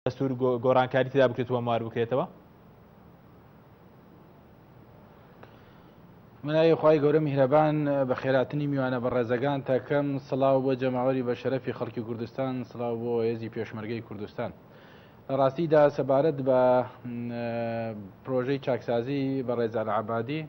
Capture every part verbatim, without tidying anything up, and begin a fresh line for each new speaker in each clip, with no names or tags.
دەستور گۆڕانکاری تێدا بکرێتەوە مار بکرێتەوە؟
منای خی گەورە میهرەبان بە خێراتنی میوانە بە ڕێزەکان تاکەم سڵاو بۆ جەماوەری بە شەرەفی خەڵکی کوردستان، سڵاو بۆ هێزی پێشمەرگەی کوردستان. لە ڕاستیدا سەبارەت بە پرۆژەی چاکسازی بە ڕێزان عەبادی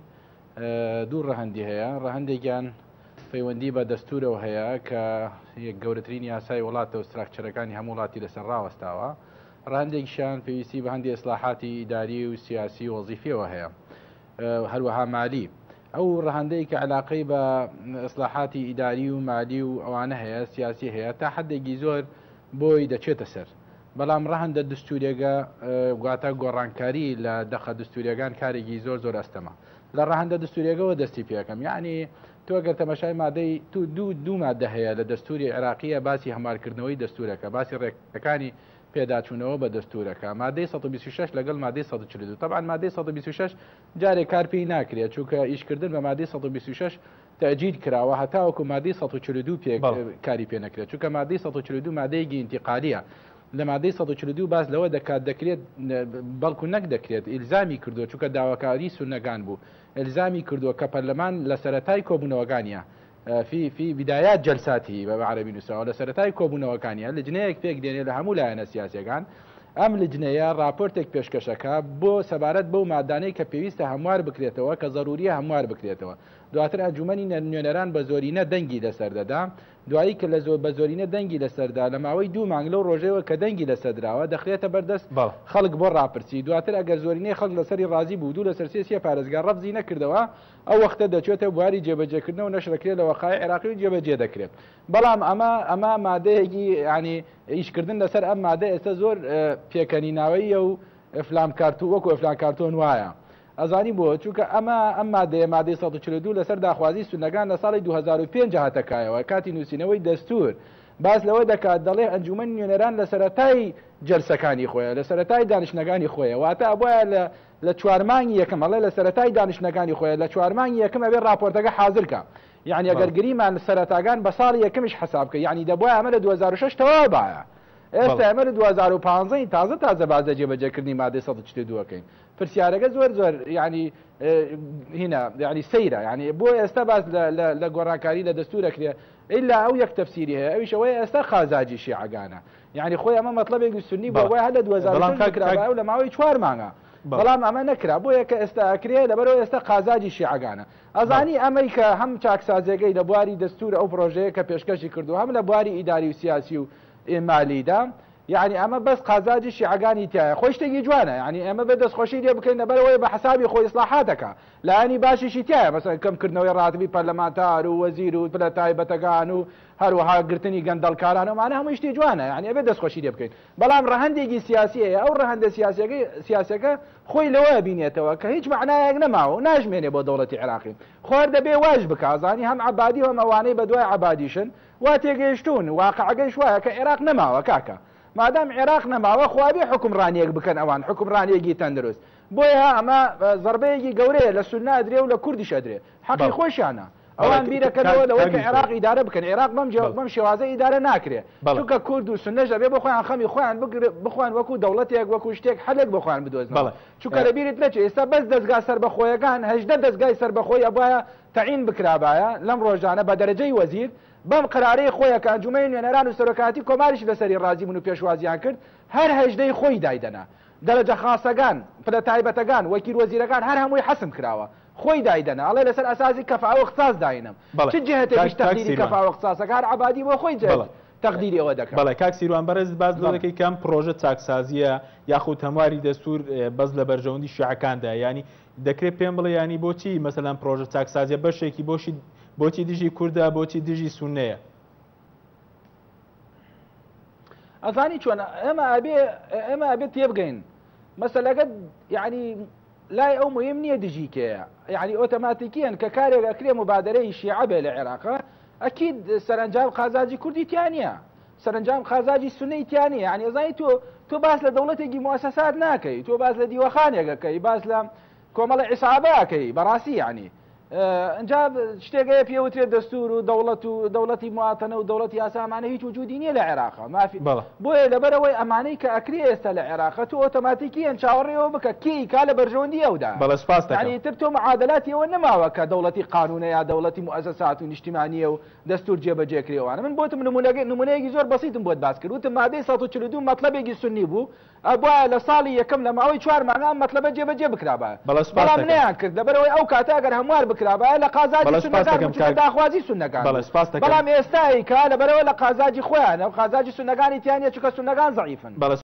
دوو ڕەهەندی هەیە. ڕەهەندێکیان پەیوەندی بە دەستورەوە هەیە کە یەک گەورەترین یاسای وڵاتە و ستراکچەرەکانی هەموو وڵاتی لەسەر ڕاوەستاوە. ڕەهەندێکیشیان پێویستی بە هەندی ئیسلاحاتی ئیداری و سیاسی و وەزیفیەوە هەیە، هەروەها مالی. ئەو ڕەهەندەی کە علاقەی بە ئیسلاحاتی ئیداری و مالی و ئەوانە هەیە، سیاسی هەیە، تا حدێکی زۆر بۆی دەچێتە سەر. بەڵام ڕەهەندە دستورێگە گواتە گۆڕانکاری لە دەخە دستورەکان کارێکی زۆر زۆر ئەستەمە. لە ڕەهەندە دستورێگەوە دەستی پێەکەم، یعنی تۆ گەر تەماشای مادەی تو دوو دوو مادە هەیە لە دەستوری عێراقیە، باسی هەمارکردنەوەی دەستورەکە، باسی ڕێکەکانی پێداچوونەوە بە دەستورەکە. مادەی سەد و بیست و شەش لەگەڵ مادەی سەد و چل و دوو. طبعاً مادەی سەد و بیست و شەش جارێک کار پێی ناکرێت، چونکە ئیشکردن بە مادەی سەد و بیست و شەش تەجدید کراوە هەتاوەکو مادەی سەد و چل و دوو کاری پێ نەکرێت، چونکە مادەی سەد و چل و دوو مادەیەکی ئینتیقالیە. لە مادەی سەد و چل و دوو باس لەوە دەکات دەکرێت، بەڵکو نەک دەکرێت، ئیلزامی کردووە، چونکە داواکاری سونەکان بوو، ئیلزامی کردووە کە پەرلەمان لە سەرەتای کۆبوونەوەکانیە في في بدايات جلساته بعربي نساء ولا سرتاي كوبونەوەکانیە لجنەیەک پێک دێنێ لە هەموو لایەنە سیاسیەکان. ئەم لجنەیە راپۆرتێک پێشکەشەکە بۆ سەبارەت بەو مادانەی کە پێویستە هەموار بکرێتەوە، کە ضروریە هەموار بکرێتەوە. دواتر ئەنجومەنی نوێنەران بە زۆرینە دەنگی لەسەر دەدا. دوایی کە لە زۆر بە زۆرینە دەنگی لەسەردا لە ماوەی دوو مانگ لەو ڕۆژەوە کە دەنگی لەسەردراوە دەخرێتە بەردەست خەڵک بۆ ڕاپرسی. دواتر ئەگەر زۆرینەی خەڵک لەسەری ڕازی بوو، دوو لەسەر سێ سێ پارێزگار ڕەفزی نەکردەوە، ئەو وەختە دەچێتە بواری جێبەجێکردنەوە، نەشرەکرێت لە وەقای عێراقی و جێبەجێ دەکرێت. بەڵام ئەمە ئەمە مادەیەکی ینی ئیشکردن لەسەر ئەم مادە ئێستا زۆر پێکەنیناوەیە و ئەفلام کارتو وەکو ئەفلان کارتۆن وایە. ئەزانی بۆ چونکە ئەمە ئەم مادەیە مادەی سەد و چل و دوو لەسەر داخوازی سونەکان لە ساڵی دوو هەزار و پێنج هاتەکایەوە، کاتی نووسینەوەی دەستور باز لەوە دەکات، دەڵێ ئەنجومەن نوێنەران لە سەرەتای جەلسەکانی خۆیە، لە سەرەتای دانیشتنەکانی خۆیە، واتە ئەوە لە لە چوارمانگی یەکەم، ئەڵێ لە سەرەتای دانیشتنەکانی خۆیە، لە چوارمانگی یەکەم ئەبێ راپۆرتەکە حازرکە. یعنی ئەگەر گریمان سەرەتاگان بە ساڵی یەکەمیش حساب بکە، یعنی دەبووە ئەمە لە دوو هەزار و شەش تەواو بایە. ئێستا ئەمە لە دوو هەزار و پانزە تازە تازە بازە جێبەجێکردنی مادەی سەد و چل و دووەکەین. پرسیارەکە زۆر زۆر ینی هینە ینی سەیرە، ینی بۆ ئێستا باز لە گۆڕانکاری لە دەستورەکرێ ئیلا ئەو یەک تەفسیری هەیە، ئەویش ئەوەیە ئێستا خازاجی شیعەکانە، یعنی خۆی ئەمە مەطلبێکی سونی بۆ وای هەر لە دوو هەزار و شەش کراوە لە ماوەی چوار مانگە، بەڵام ئەمە نەکرا، بۆ یەکە ئێستا ئەکرێ لەبەرەوە ئێستا قازاجی شیعەکانە. ئەزانی ئەمەی کە هەم چاکسازیەکەی لە بواری دەستور ئەو پرۆژەیە کە پێشکەشی کردو، هەم لە بواری ئیداری و سیاسی و مالیدا، يعني ئەمە بەس قازاجی شیعەکانی تایە، خۆی شتێکی جوانە، يعني ئەمە بە دەستخۆشی لێ بکەین لەبەرەوەی بە حسابی خۆی ئیسلاحاتەکە لایەنی باشیشی تایە، مەسەڵەن کەمکردنەوەی ڕاتبی پەرلەمانتار و وەزیر و پلە تایبەتەکان و هەروەها گرتنی گەندەڵکاران و مانە هەمووی شتی جوانە، يعني ئەبێ دەستخۆشی لێ بکەین. بەڵام ڕەهەندێکی سیاسی هەیە، ئەو ڕەهەندە سیاسەکە خۆی لەوە بینێتەوە کە هیچ معنایەک نەماوە و ناژمێنێ بۆ دەوڵەتی عێراقی. خوار دەبێ واژ بکە، ئەزانی هەم عەبادی و هەم ئەوانەی بە دوای عەبادیشن وا تێگەیشتون، واقعەکەیش وایە کە عێراق نەماوە کاکە. مادام عێراق نەماوە خوابێ حکمڕانیەک بکەن ئەوان، حکمڕانیەکی تەندروست. بۆیە ئەمە زەربەیەکی گەورەیە لە سوننا ئەدرێ و لە کوردیش ئەدرێ، حەقی خۆشیانە. ئەوان بیرەکەنەوە لەوەی کە عێراق ئیدارە بکەن، عێراق بەم شێوازە ئیدارە ناکرێت، چونکە کورد و سونەش ئەبێ بۆ خۆیان خەمی خۆیان بخوان وەکو دەوڵەتێک وەکو شتێک حەلێک بۆ خۆیان بدۆزنەوە. چونکە لەبیرت نەچێت ئێستا بەس دەستگا سەربەخۆیەکان هەژدە دەستگای سەربەخۆی ئەبایە تەعین بکرابایە لەم ڕۆژانە بە دەرەجەی وەزیر، بەم قرارەی خۆیە کە ئەنجومەی نوێنەران و سەرۆکاتی کۆماریش لەسەری ڕازی بوون و پێشوازیان کرد، هەر هەژدەی خۆی دایدەنا، دەرەجە خاسەکان، پلە تایبەتەکان، وەکیل وەزیرەکان هەر هەمووی حەسم کراوە، خۆی دایدەنا، ئەڵێ لەسەر ئەساسی کەفاء و اختصاص داینم. چ جهتێکیش تەقدیری کەفاء و اختصاصەکە هەر عەبادی بۆ خۆی جێ تەقدیری ئەوە دەکات.
بەڵێ کاک سیروان بەڕێز باز لەوە دەکەی کەم پرۆژە چاکسازیە یاخود هەمواری دەستور بەس لە بەرژەوەندی شیعەکاندا، ینی دەکرێت پێم بڵێ ینی بۆچی مەسەلەن پرۆژە چاکسازیە بەشێکی بۆشی بۆچی دژی کوردە بۆچی دژی سونەیە؟
ئەزانی چۆن ئێمە ئەبێ ئێمە ئەبێ تێبگەین مەسەلەکە، یعنی لای ئەو مهم نییە دژیکەیە، یعنی ئۆتۆماتیکیان کە کارێک ئەکرێ مبادرەی شیعە بێ لە عێراقا، ئەکید سەرنجام قازاجی کوردی تیان نییە، سەرنجام قازاجی سونەی تیان نییە. یعنی ئەزانی تۆ تۆ باس لە دەوڵەتێکی موسەسات ناکەی، تۆ باس لە دیوەخانێک ئەکەی، باس لە کۆمەڵی عیسابە ئەکەی، بەڕاستی یعنی ئەنجا شتێکەیە پێوترێت دەستور و دەوڵەت و دەوڵەتی مواتەنە و دەوڵەتی یاسامانە هیچ وجودی نییە لە عێراقا مافی بۆیە لەبەرەوەی ئەمانەی کە ئەکری ئێستا لە عێراقە تو ئۆتۆماتیکی ئەن چاوەڕێەوە بکە کی کا لە بەرژەوەندی ئەودا ینی تر تۆ معادلاتی ئەوە نەماوە کە دەوڵەتی قانونە یا دەوڵەتی مؤسسات و نیشتیمانیە و دەستور جێبەجێکرێوانە من بۆتم نمونەیەکی زۆر بەسیتم بۆت باس کرد وتم مادەی سەد و چل و دوو مەطلەبێکی سنی بوو ئەبووە لە ساڵی یەکەم لە ماوەی چوار مانگان مەطلەبە جێبەجێ بکرابە بەڵام نەیان کرد لەبەرەوەی ئەو کاتە ئەگەر هەموار بکرابە لە قازاجی سونەکان داخوازی سونەکان بەڵام ئێستایی کە لەبەرەوە لە قازاجی خۆیان ئەو قازاجی سونەکانی تیانە چونکە سونەکان زەعیفن